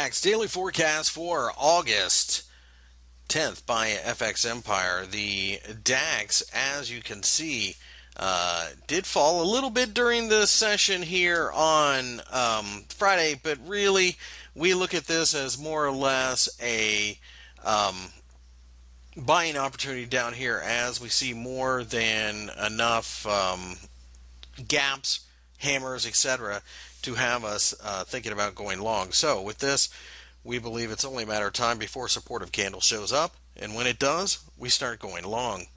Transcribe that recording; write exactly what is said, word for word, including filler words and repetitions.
DAX daily forecast for August tenth by F X Empire. The DAX, as you can see, uh, did fall a little bit during the session here on um, Friday, but really we look at this as more or less a um, buying opportunity down here as we see more than enough um, gaps, hammers, et cetera to have us uh, thinking about going long. So with this, we believe it's only a matter of time before supportive candle shows up, and when it does, we start going long.